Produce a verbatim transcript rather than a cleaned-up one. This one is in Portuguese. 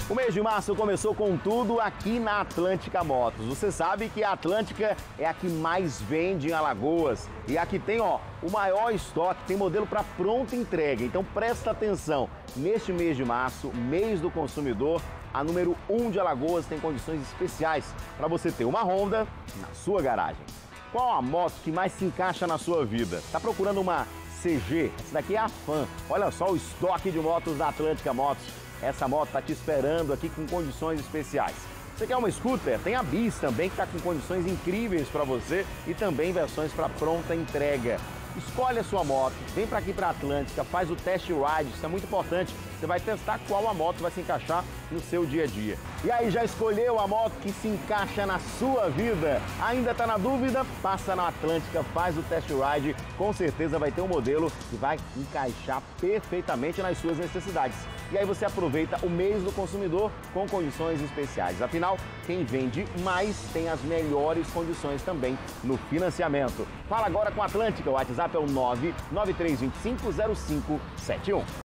O mês de março começou com tudo aqui na Atlântica Motos. Você sabe que a Atlântica é a que mais vende em Alagoas. E aqui tem, ó, o maior estoque, tem modelo para pronta entrega. Então presta atenção, neste mês de março, mês do consumidor, a número um de Alagoas tem condições especiais para você ter uma Honda na sua garagem. Qual a moto que mais se encaixa na sua vida? Tá procurando uma C G? Essa daqui é a Fan. Olha só o estoque de motos da Atlântica Motos. Essa moto está te esperando aqui com condições especiais. Você quer uma scooter? Tem a Bis também, que está com condições incríveis para você e também versões para pronta entrega. Escolhe a sua moto, vem para aqui para a Atlântica, faz o test ride, isso é muito importante. Você vai testar qual a moto vai se encaixar no seu dia a dia. E aí, já escolheu a moto que se encaixa na sua vida? Ainda está na dúvida? Passa na Atlântica, faz o test ride, com certeza vai ter um modelo que vai encaixar perfeitamente nas suas necessidades. E aí você aproveita o mês do consumidor com condições especiais. Afinal, quem vende mais tem as melhores condições também no financiamento. Fala agora com a Atlântica, o WhatsApp é o nove nove três dois cinco zero cinco sete um.